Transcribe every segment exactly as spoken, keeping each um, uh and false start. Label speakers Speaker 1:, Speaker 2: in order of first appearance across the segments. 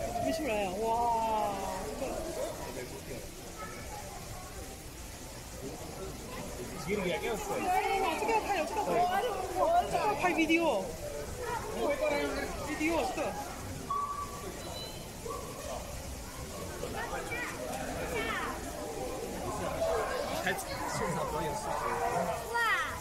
Speaker 1: 没出来啊！哇，这个，哇，这个要拍了，这个拍，这个要拍 video，video 这个。
Speaker 2: 还现场表演视频。
Speaker 3: 哇！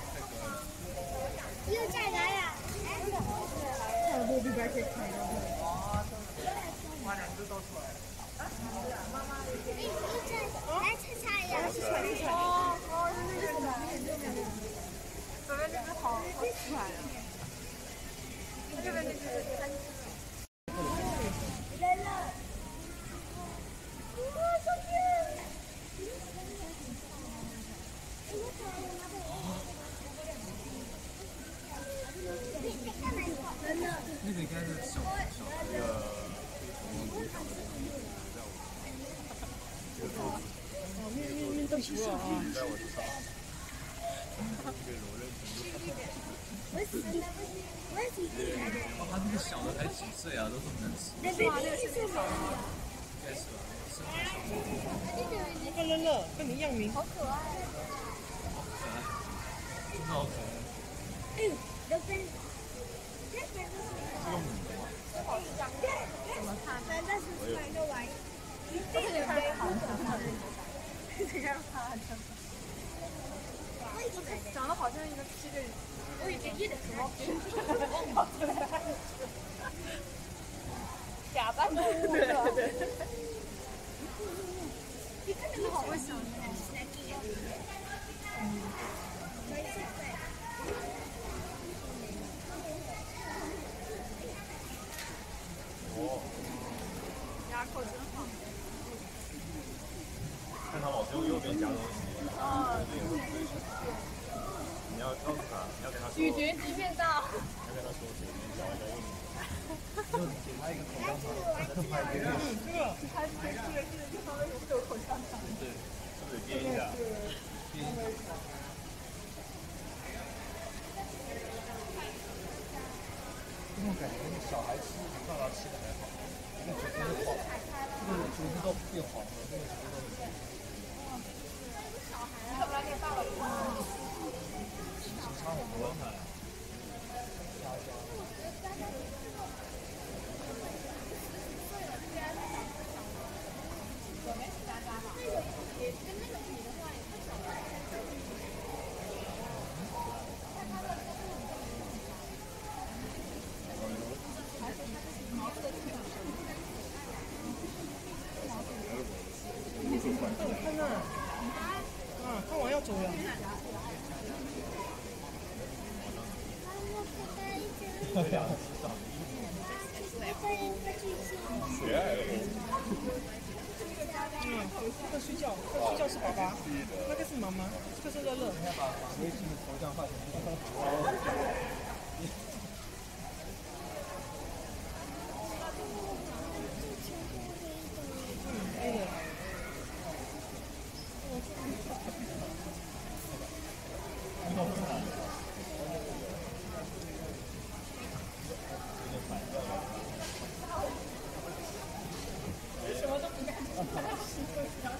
Speaker 3: 又再来了。
Speaker 1: 看我这边可以看到。
Speaker 2: 把两只都出来了。
Speaker 3: 哎，又再来吃菜呀！
Speaker 1: 吃菜，吃菜。
Speaker 4: 哦哦，那个是哪边？左边那只好好出来了。这边那只三只。
Speaker 3: 来了。哇，这边。
Speaker 2: 那个应该是小小的。
Speaker 1: 哦，面面面豆腐啊！
Speaker 2: 在我手上。哇，他那个小的才几岁啊，都这么能吃。
Speaker 3: 那边那个是什么？
Speaker 2: 应该是吧，生的小的。
Speaker 1: 那个乐乐跟你一样名。
Speaker 3: 好可爱。
Speaker 2: 好可爱，真的好可爱。
Speaker 3: 哎，那边那边是
Speaker 2: 这个母的吗？
Speaker 3: 怎么看？难道是出来个玩意？
Speaker 4: 这个也可以好看，这个怕真的。长得好像一个七个人，
Speaker 3: 我已经记得什么名字
Speaker 4: 假扮的。对对。
Speaker 3: 你看这个好会想的。
Speaker 2: 哦。
Speaker 4: 牙口真好。
Speaker 2: 看他老师用右边夹东西。
Speaker 4: 哦。
Speaker 2: 你要告诉他，你要跟他说。
Speaker 4: 咀嚼肌变大。
Speaker 2: 你要跟他说左边夹一下右边。就给他一个口香糖。
Speaker 1: 嗯，这个。
Speaker 4: 他这个这个这个地方为什么会有口香糖？
Speaker 2: 对，是不是编一下？编一下。这种感觉，小孩吃比大人吃的还好。这个竹子是黄，这个竹子都变黄了，这个竹子都很甜。
Speaker 4: 要不然给爸爸吃。
Speaker 2: 差很多呢。加加。
Speaker 4: 我没吃渣渣嘛。那个也跟那个比的话也不小了。
Speaker 1: 看那，啊，看完要走了。
Speaker 2: 对呀，谁爱
Speaker 1: 嗯，这个睡觉，这个睡觉是爸爸，那个是妈妈，这个是乐乐。
Speaker 2: 应该把把微信的头像换成这个。
Speaker 1: 嗯，可以的。
Speaker 4: 什么都不干，他是不要看。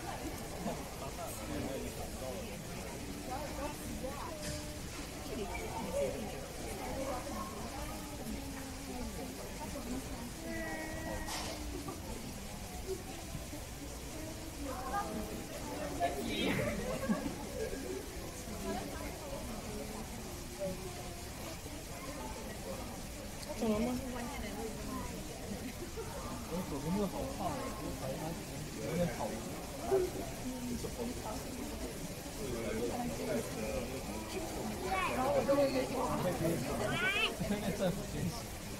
Speaker 1: 他走了吗？
Speaker 2: 我左边那个好胖，我感觉他有点跑步。
Speaker 4: 然后我就会给你。
Speaker 2: 那政府惊喜。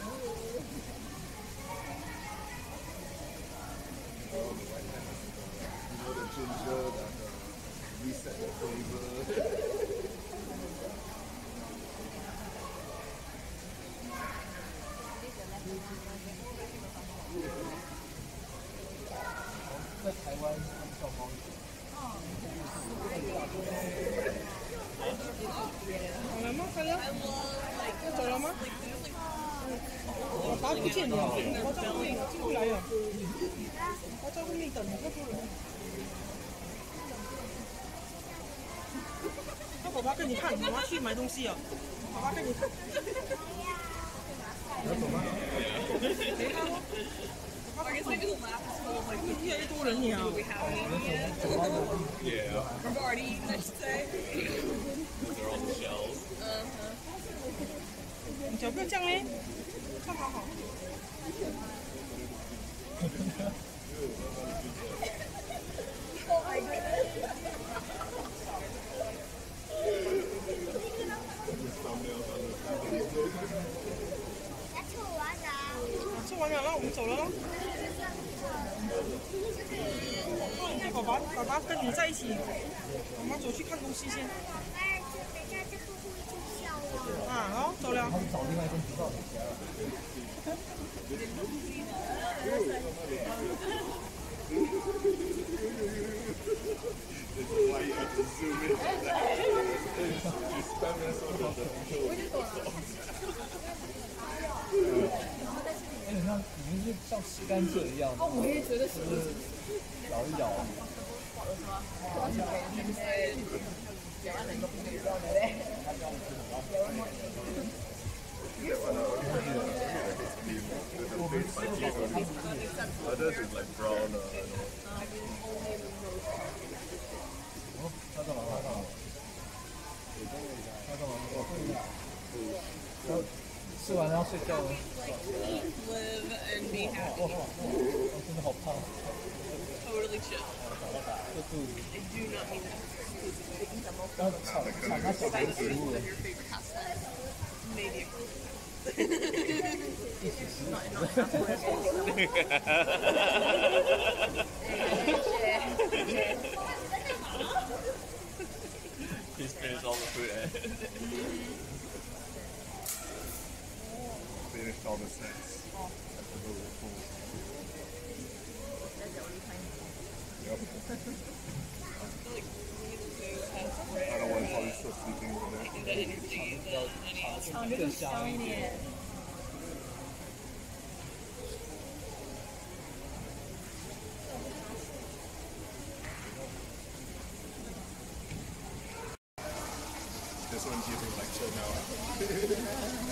Speaker 5: You know the ginger, the, the reset the flavor.
Speaker 2: 在台湾他们叫猫眼。
Speaker 1: 好了吗？快乐？要走了吗？嗯。 我打不见了，我在后面进不来了，我在后面等太多人。那爸爸跟你看，妈妈去买东西啊，爸爸跟你看。
Speaker 2: 要走吗？
Speaker 1: 越来越多人呀。
Speaker 4: Yeah. Barbardi, I should say. They're all the shells. Uh-huh.
Speaker 1: 你脚不要这样嘞，看好好。
Speaker 4: Oh my goodness.
Speaker 3: 吃完了。
Speaker 1: 吃完了，那我们走了喽。那爸爸，爸爸跟你在一起，妈妈走去看东西先。
Speaker 3: 哎，这等一下这个会出笑哦。
Speaker 1: 啊，好，走了。
Speaker 2: 他们找另外一间频道的。
Speaker 5: This is why you have to zoom in. You spend this on the
Speaker 2: 有点像，已经是像吃甘蔗一样。哦，我也觉得是。摇一摇。
Speaker 5: Others is like brown. Uh,
Speaker 2: 哦，他干嘛？他干嘛？他干嘛？哦，吃完然后睡觉了。
Speaker 4: Live and be happy.
Speaker 2: 哦，真的好胖。
Speaker 4: Totally chill.
Speaker 2: 这肚子。
Speaker 4: I do not mean that.
Speaker 2: 要炒炒他小孩的食物了。
Speaker 4: Your favorite pasta? Maybe.
Speaker 2: 一起吃。
Speaker 4: He's finished all the food.
Speaker 5: finished all the sets. Yep. I don't want to probably still sleeping over there.
Speaker 2: 更香一点。
Speaker 5: This one's giving like chill now.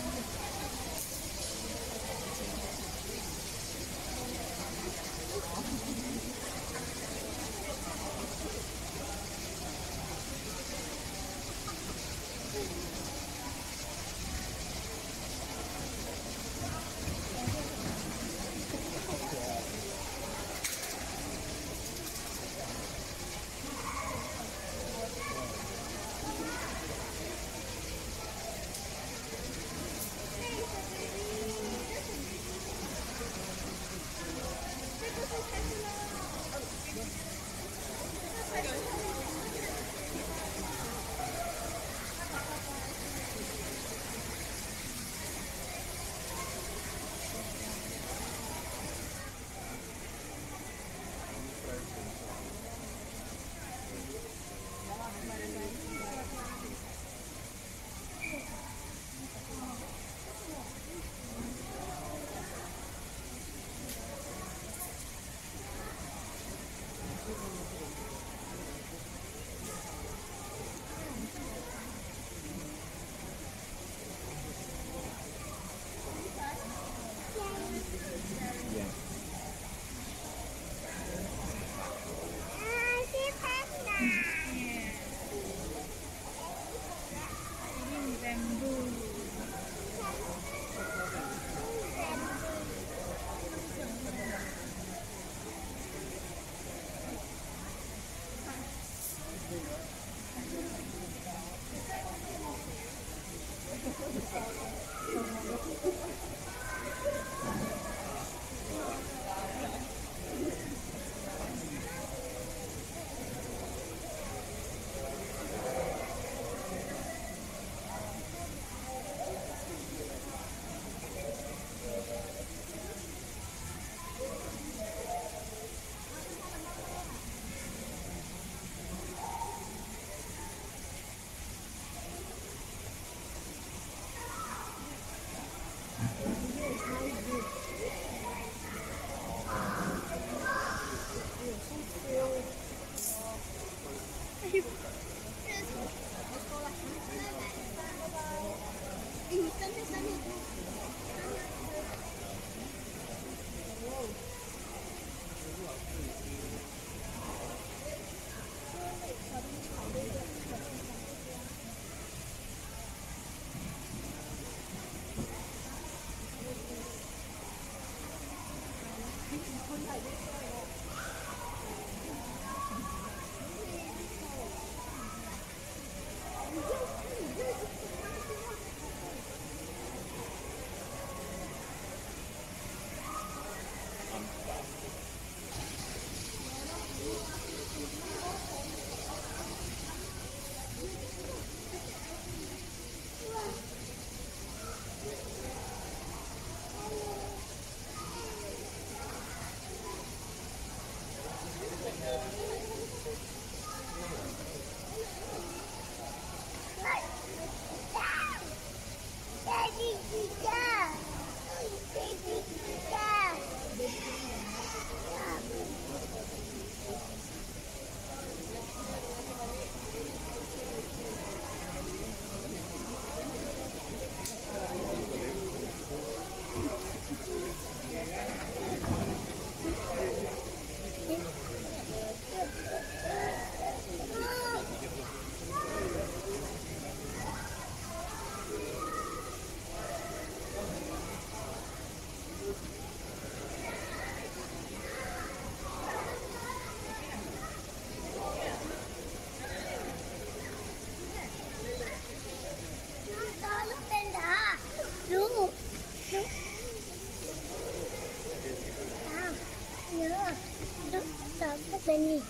Speaker 3: Benny.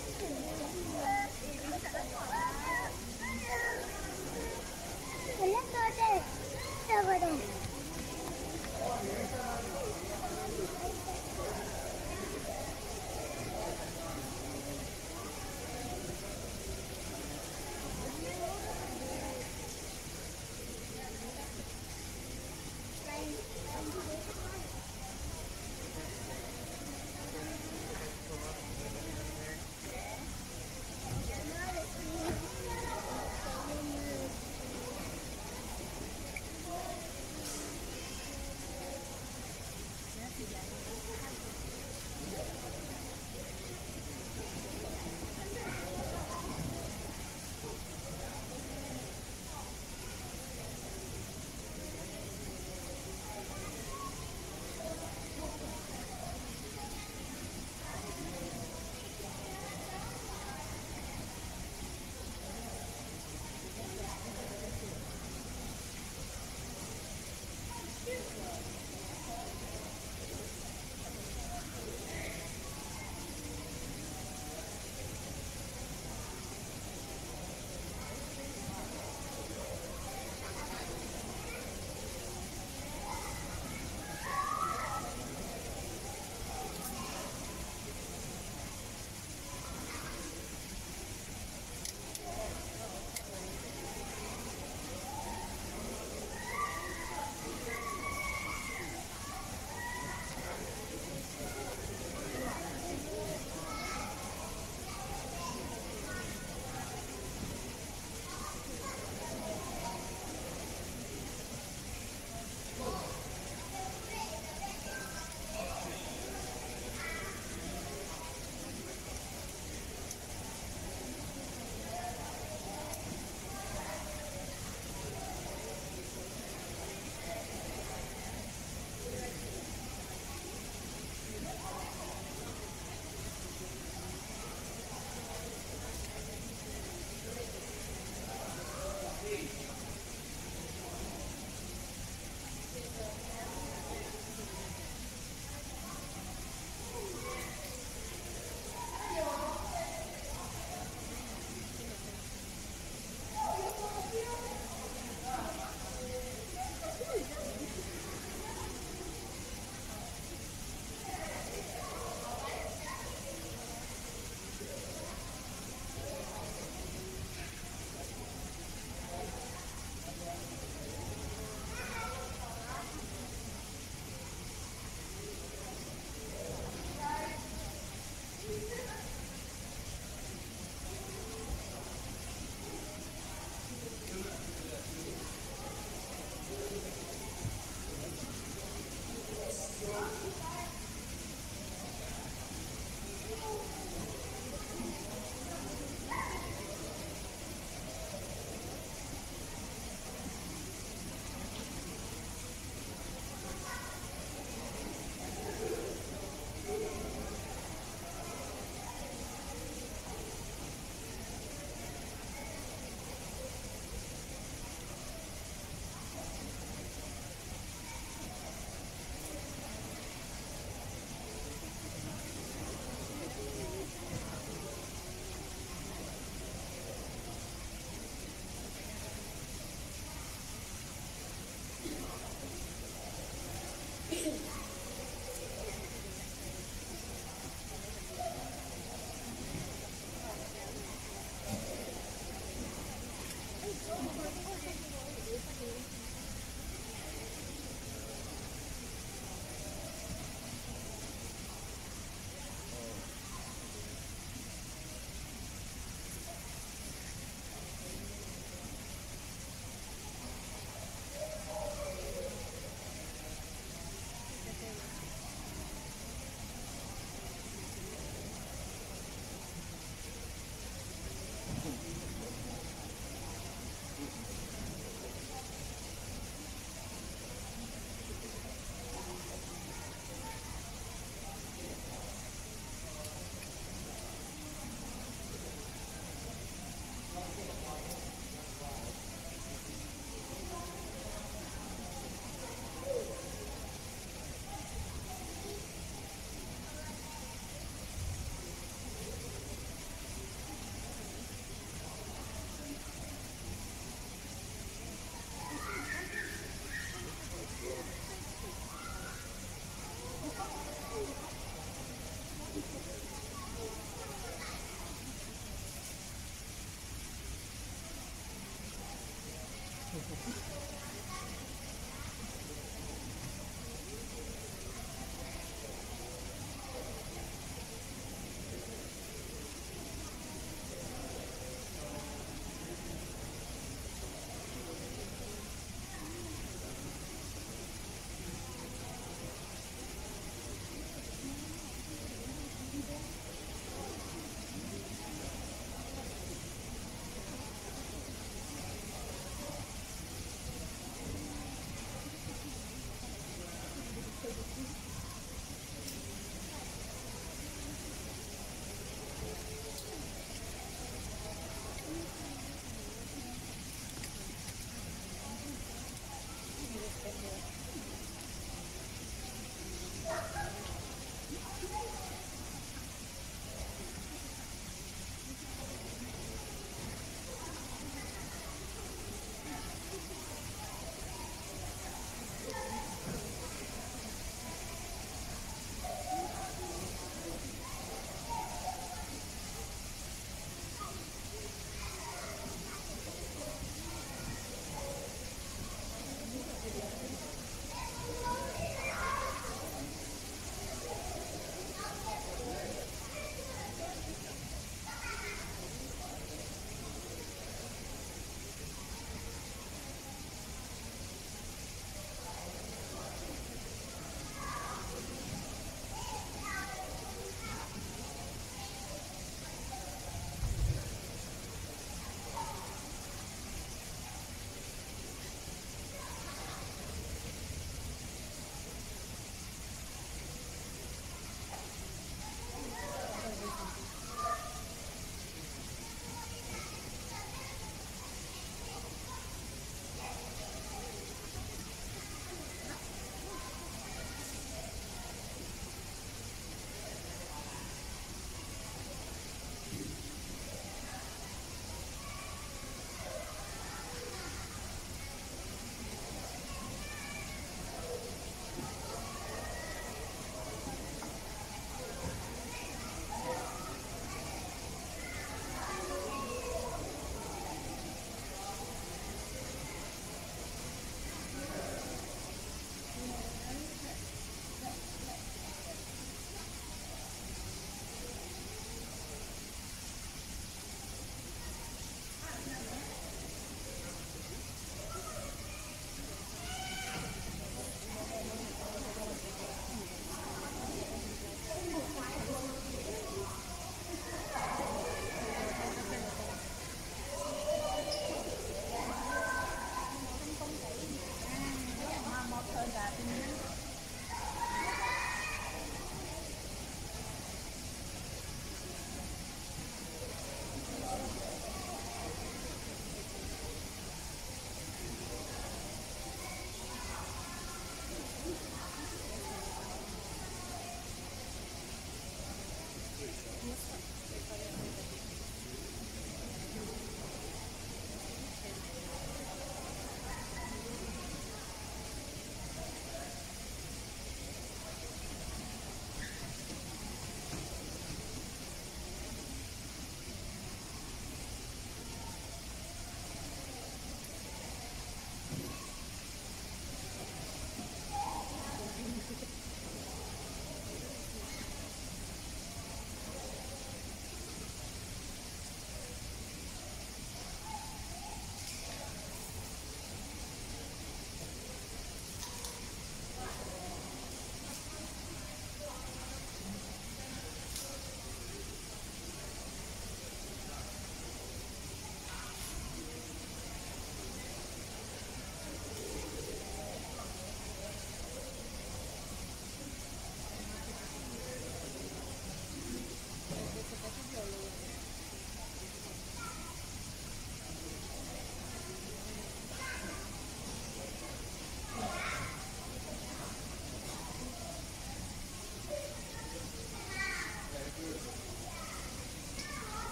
Speaker 3: Let's go there. Over there.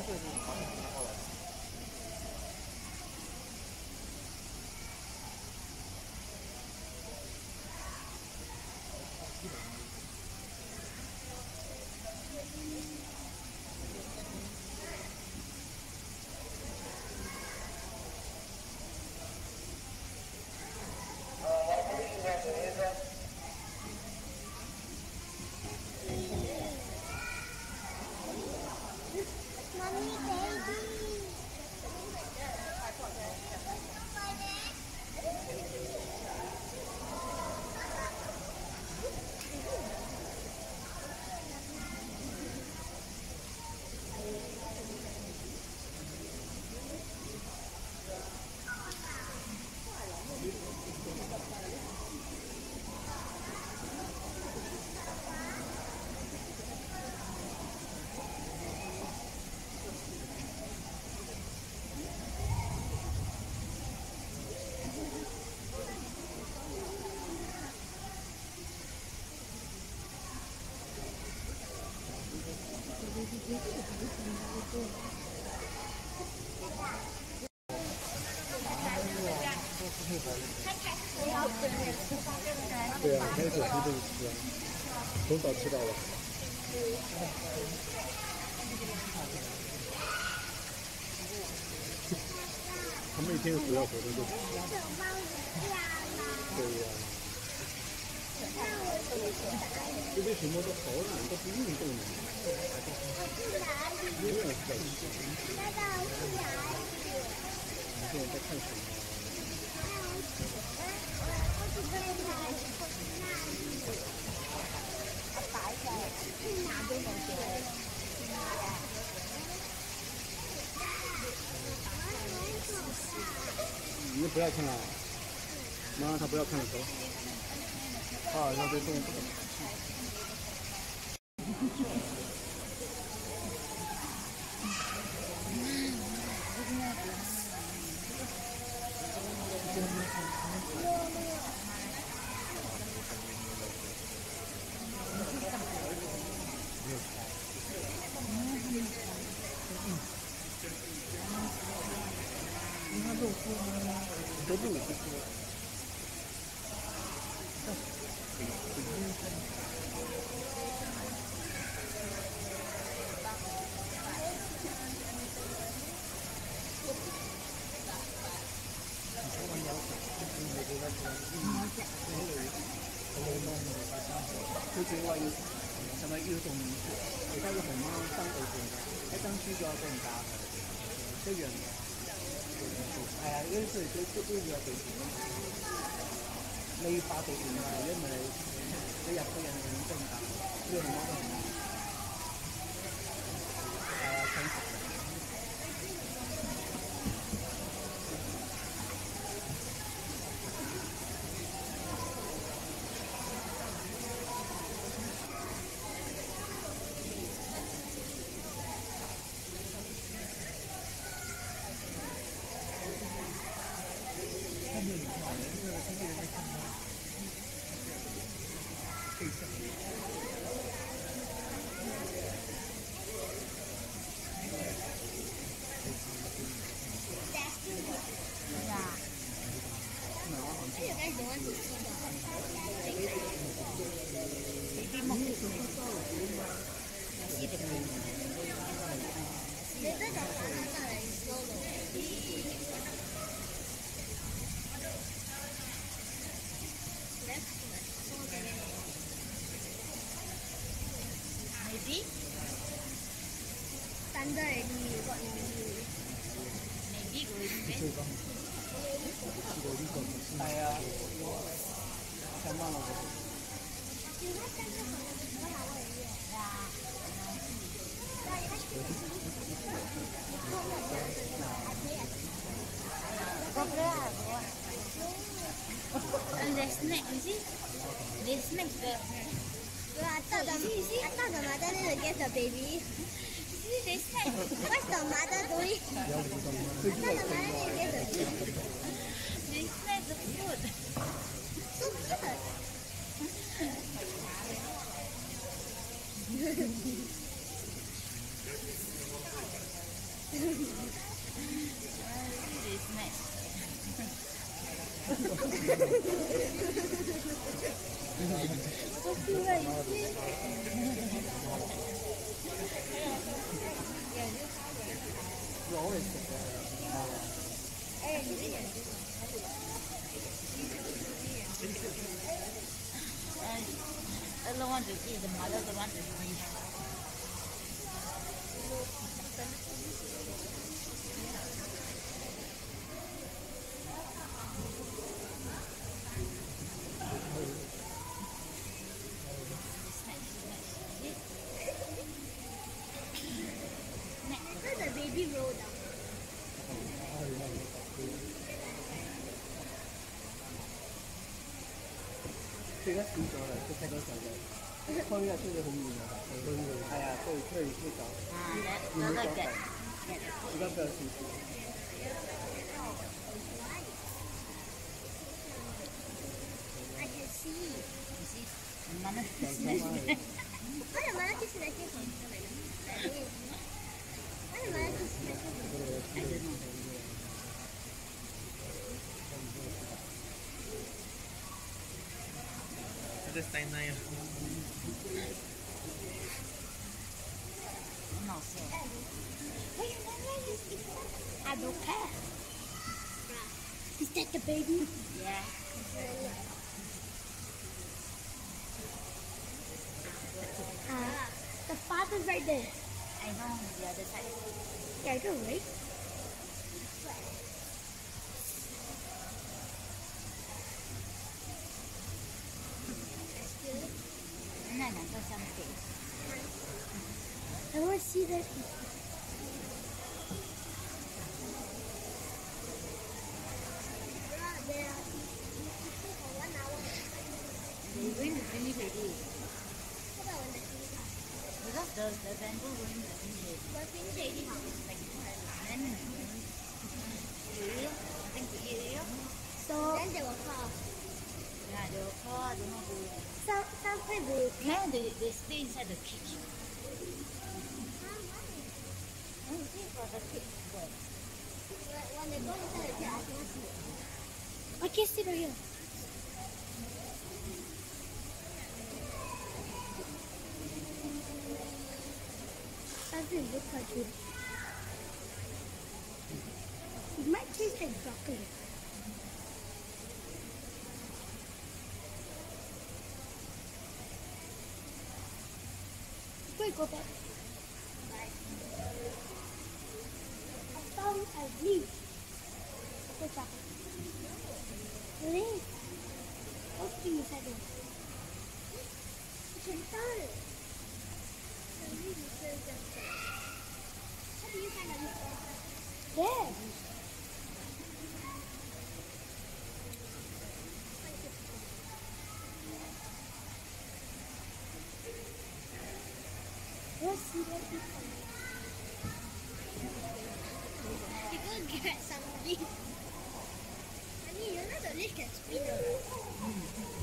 Speaker 2: 这就是长城的后来。对啊，开始是这么吃啊，从早吃到晚。他们一天的主要活动就是。对呀、啊。这为什么都好懒，都不运动呢？永远是在吃。你现在在看什么？你不要看了，妈让他不要看了，走。他好像对动物不怎么感兴趣。都不能说。佢仲話要係咪要同其他嘅熊貓爭地盤㗎？一爭輸咗俾人打佢，一樣嘅。係啊，呢啲都都都要有地盤。你要霸地盤㗎，因為你入去人哋點爭打？呢個熊貓都係。係啊，侵蝕。
Speaker 3: Maybe. Thunder already, got maybe. Maybe going back.
Speaker 2: 係啊，上班咯。
Speaker 3: And the snack, you see? The snack, the. I thought the, I thought the mother need to get the baby. See, the snack. What's the mother doing? I thought the mother need to get the baby.
Speaker 4: They snack the food.
Speaker 3: So cute.
Speaker 6: I don't want to eat, the mother don't want to eat.
Speaker 3: Let the baby roll down.
Speaker 2: 這個少咗啦，都睇到手嘅。開嘅出咗好遠啊，好遠。係啊，佢佢佢走。
Speaker 6: Ah, that, that, that, that.
Speaker 2: 而家比較少少。
Speaker 3: I can see.
Speaker 6: You see, mother snatch.
Speaker 3: Mana mana kiss na kiss. Mana mana kiss na kiss.
Speaker 6: I don't know.
Speaker 5: Ada Steiner ya.
Speaker 6: I'm not sure.
Speaker 3: I don't care. Is that the baby?
Speaker 6: Yeah.
Speaker 3: Uh, the father's right there.
Speaker 6: I know the other side.
Speaker 3: Yeah, I go right.
Speaker 6: No, no, no, something.
Speaker 3: I want to see that.
Speaker 6: They're going to finish already. Because the, the bamboo going to finish already. Then, you eat, I think you eat it.
Speaker 3: So then they will call.
Speaker 6: Yeah, they will call, I don't know who.
Speaker 3: Some sometimes they
Speaker 6: Yeah, they, they stay inside the cage. Oh, this for the kids.
Speaker 3: when they go inside the cage, I can see. I can see right here. Doesn't look like it. It might taste like broccoli. Wait, go back. I found a leaf. Go back. Leaf. What's the inside there? You can tell it. The leaf is very good. How do you find a leaf? There. Let's see what we find. You go get some leaf. I mean, you know the leaf can spin around.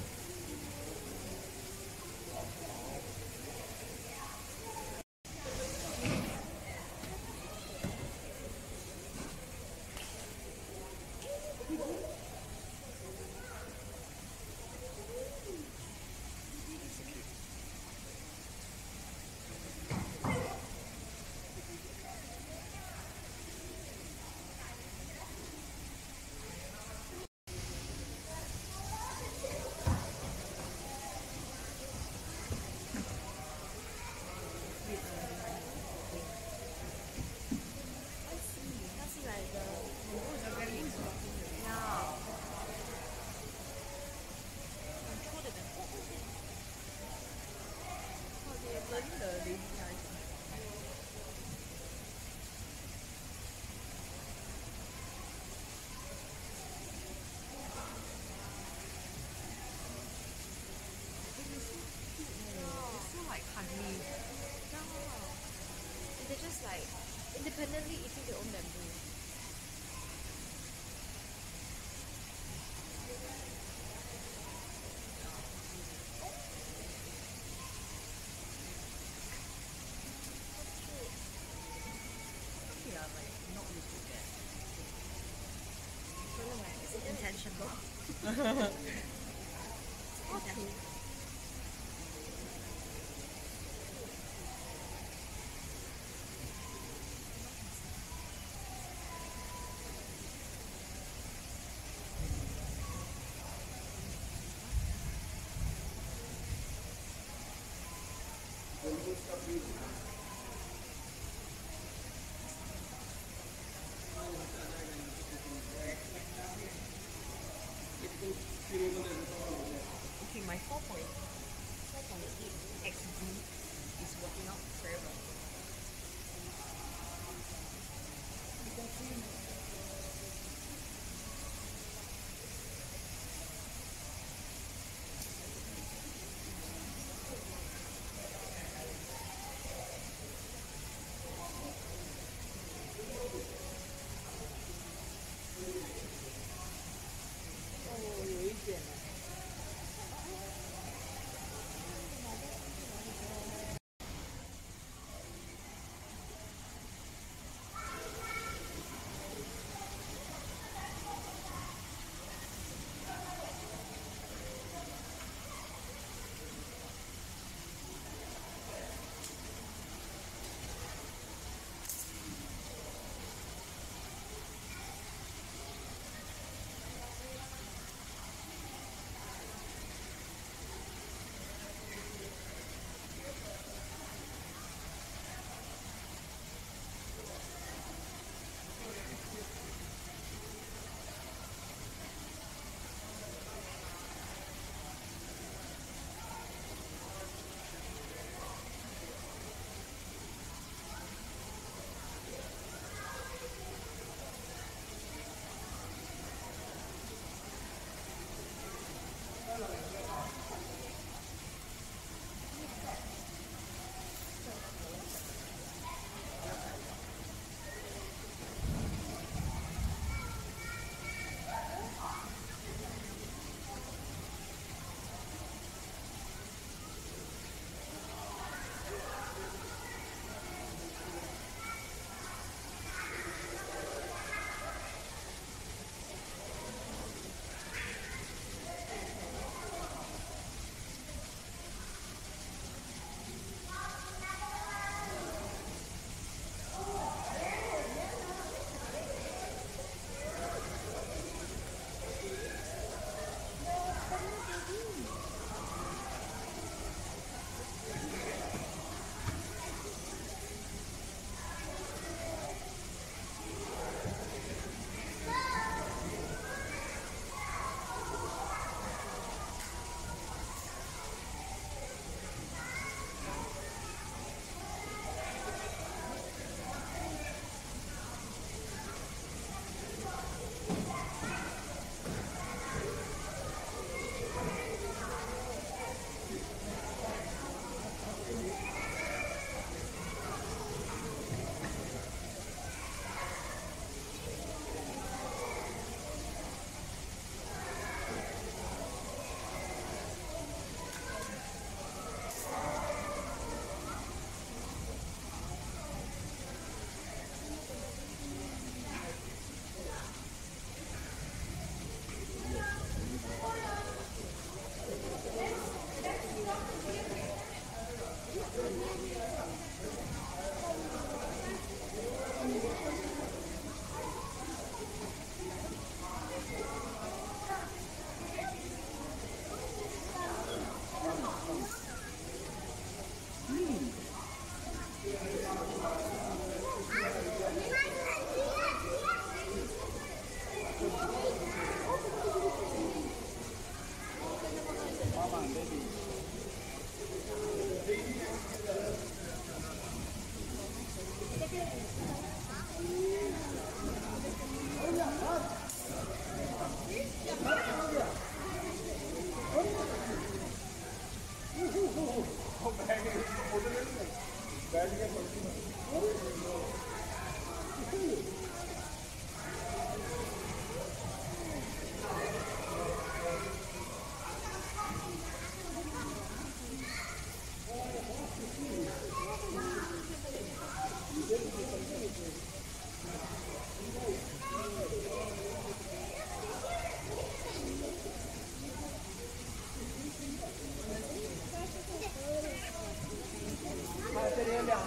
Speaker 6: intentional. Okay.
Speaker 1: Okay, my four point four point eight X D is working out very well.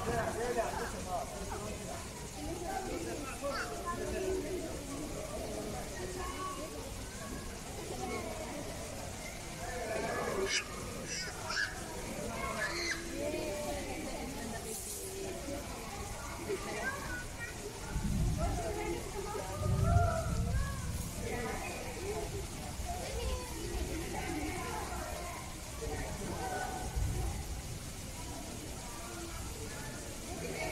Speaker 3: Thank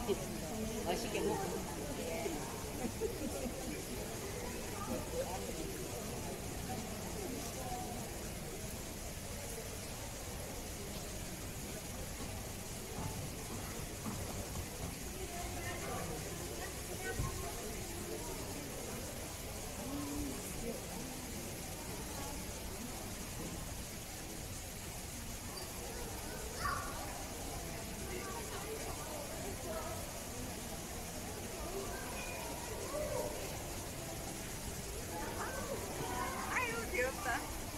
Speaker 1: 맛있게 먹고.
Speaker 4: 귀엽다.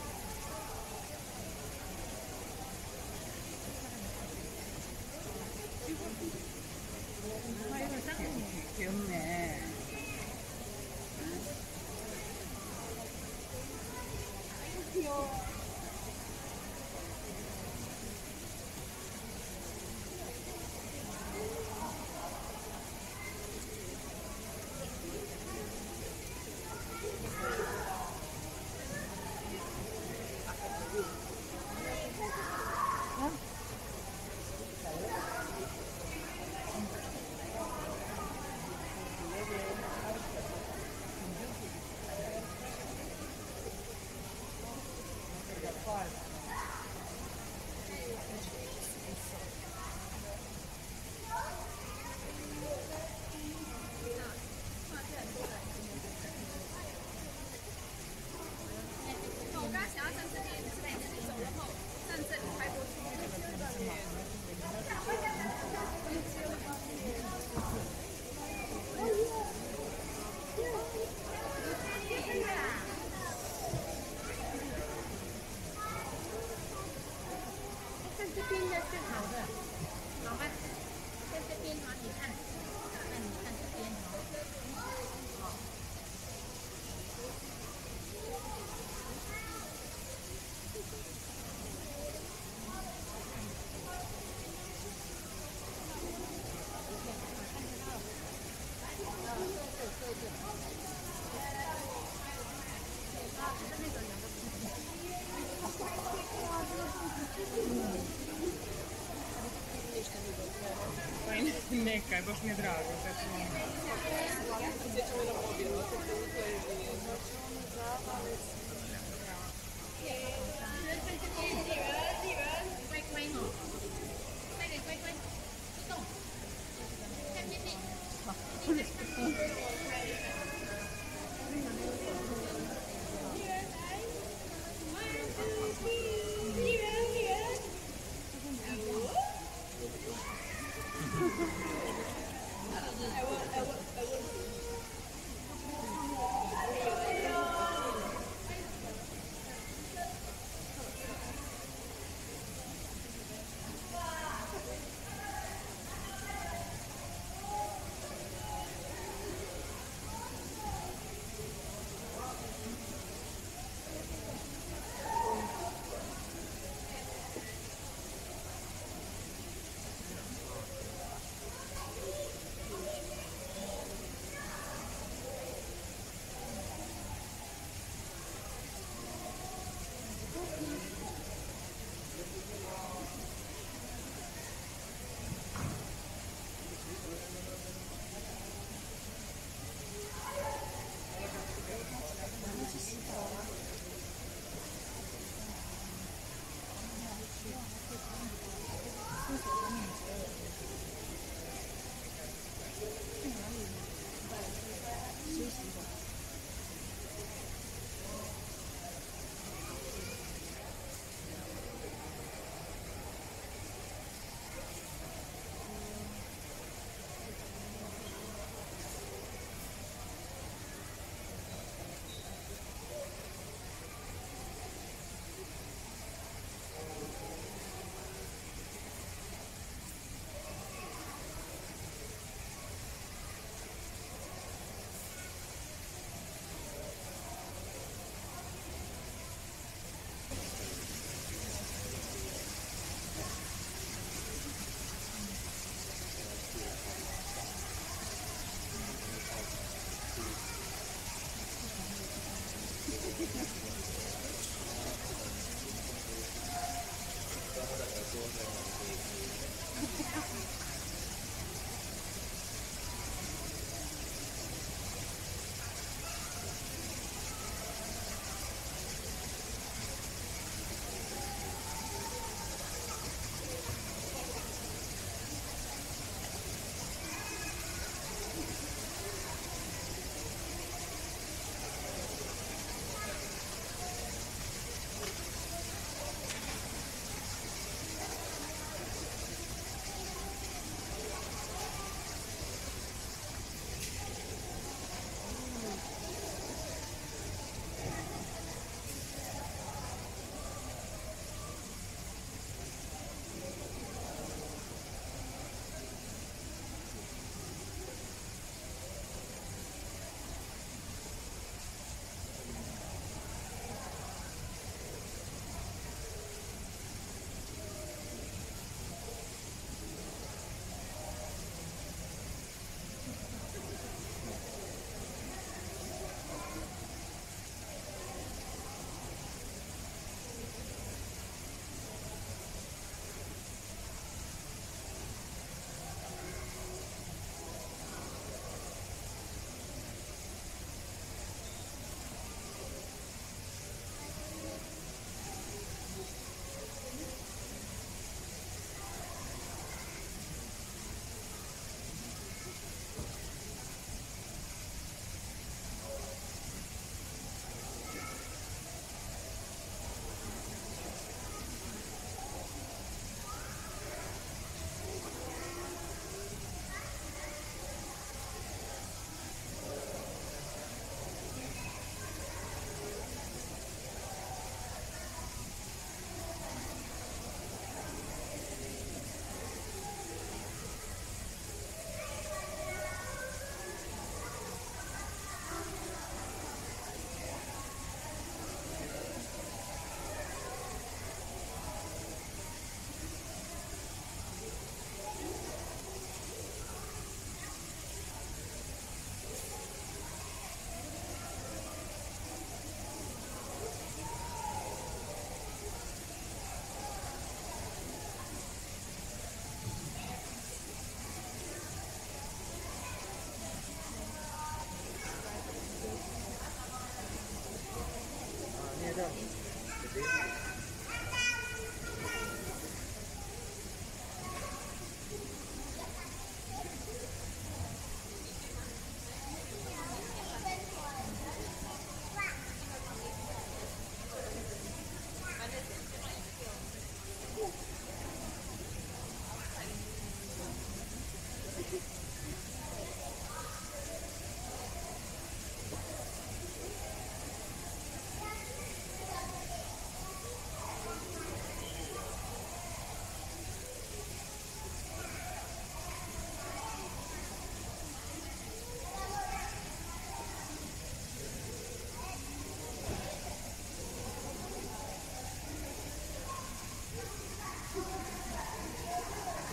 Speaker 1: 귀엽네.
Speaker 4: 귀여워.
Speaker 7: Nekaj, baš mi je drago.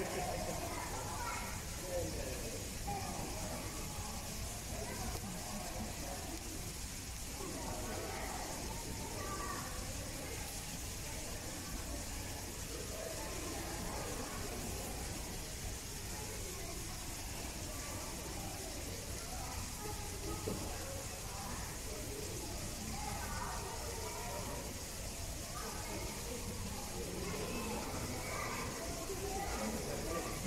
Speaker 2: Thank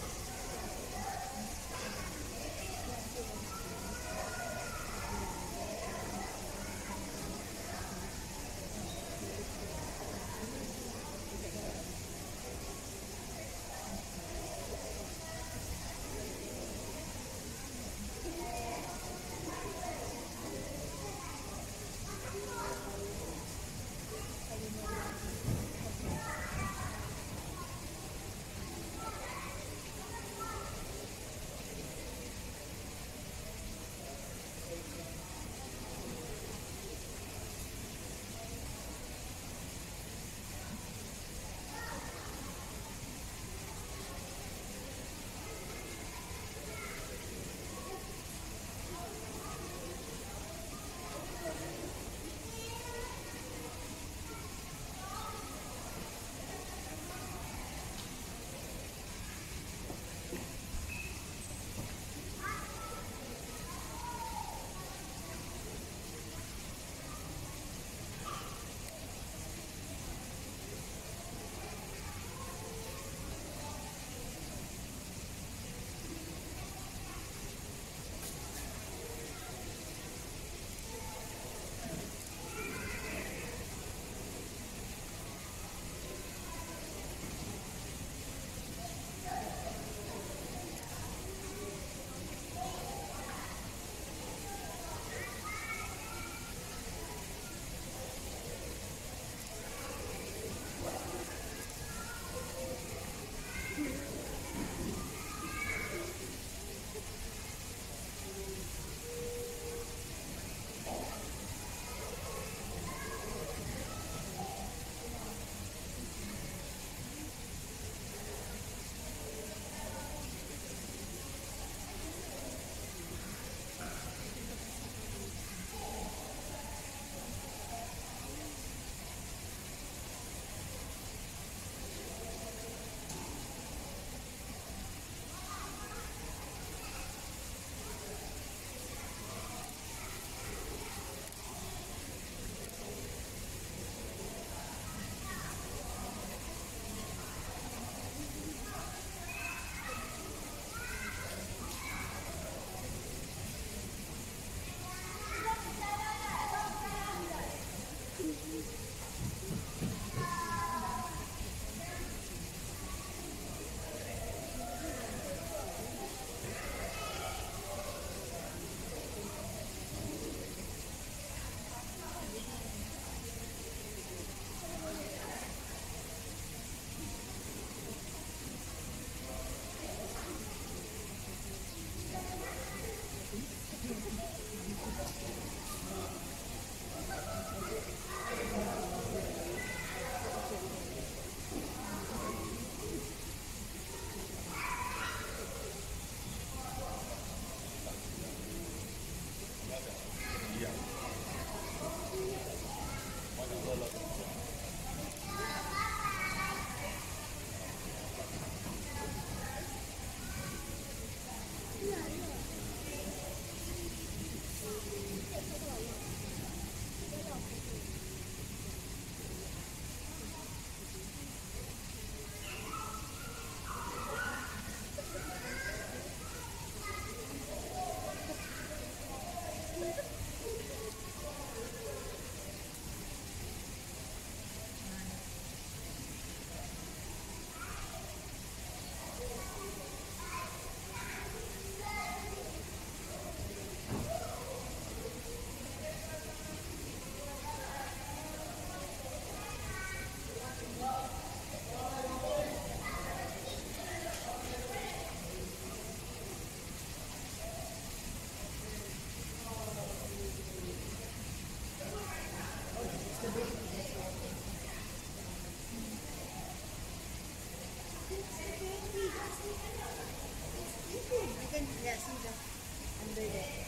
Speaker 3: Then yeah, see the under there.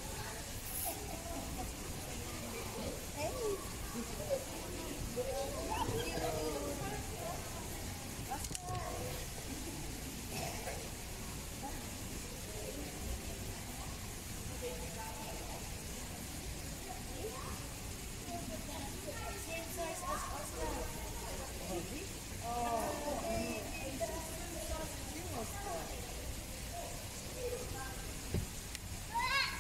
Speaker 3: Same size as Oscar. Oh,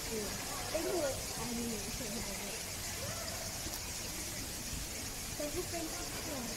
Speaker 3: เป็นหมวดอันนี้ใช่ไหมแต่ที่เป็นส่วน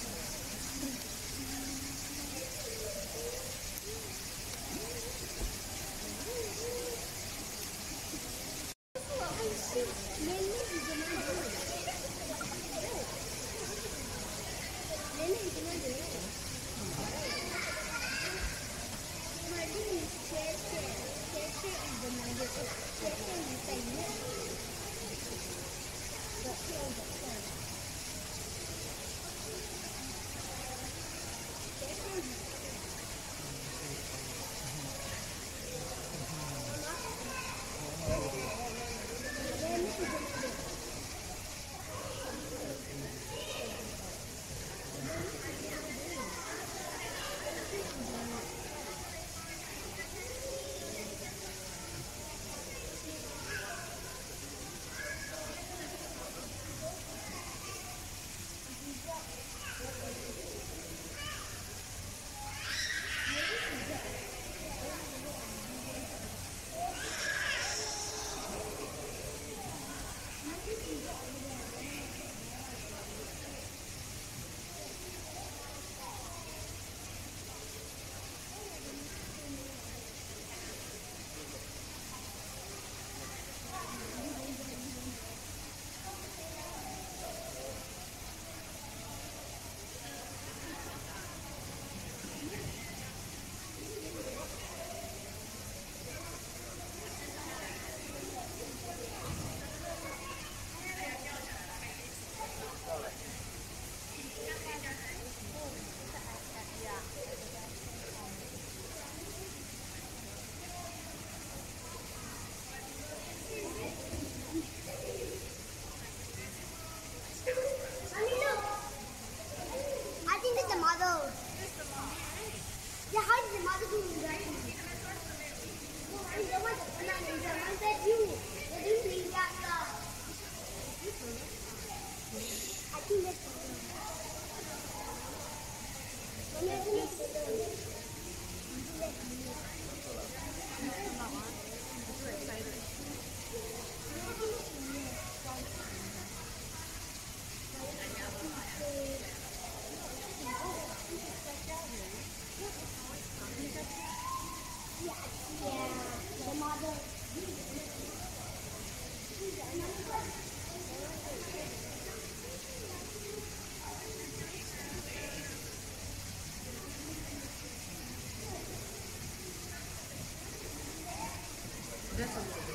Speaker 1: That's a little bit.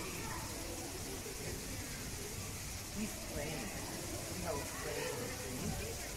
Speaker 1: He's playing. See how he's playing with the tree?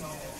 Speaker 2: know.